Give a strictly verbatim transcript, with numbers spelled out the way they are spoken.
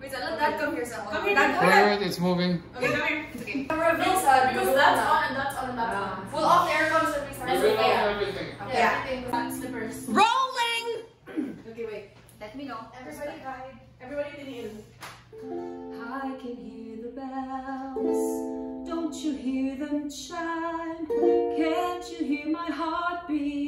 Wait, so let that come here, so. Come here. Wait, wait, it's moving. Okay, come here. It's okay. Reveal, sir. Because that's on and that's on and that's on. Full off the aircon so we start. Reveal Yeah. everything. Okay, yeah. Everything. Because slippers. Rolling! Okay, wait. Let me know. Everybody hide. Everybody in. I can hear the bells. Don't you hear them chime? Can't you hear my heart beat?